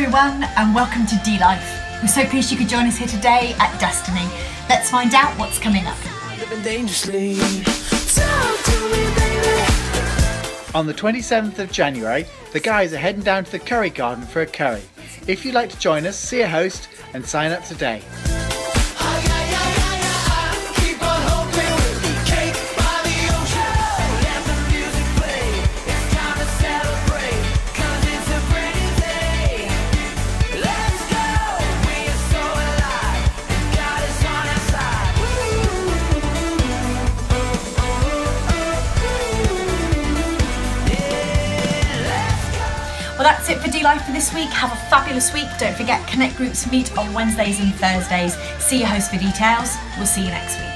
everyone and welcome to D-Life. We're so pleased you could join us here today at Destiny. Let's find out what's coming up. On the 27th of January, the guys are heading down to the curry garden for a curry. If you'd like to join us, see a host and sign up today. Well, that's it for D-Life for this week. Have a fabulous week. Don't forget, Connect groups meet on Wednesdays and Thursdays. See your host for details. We'll see you next week.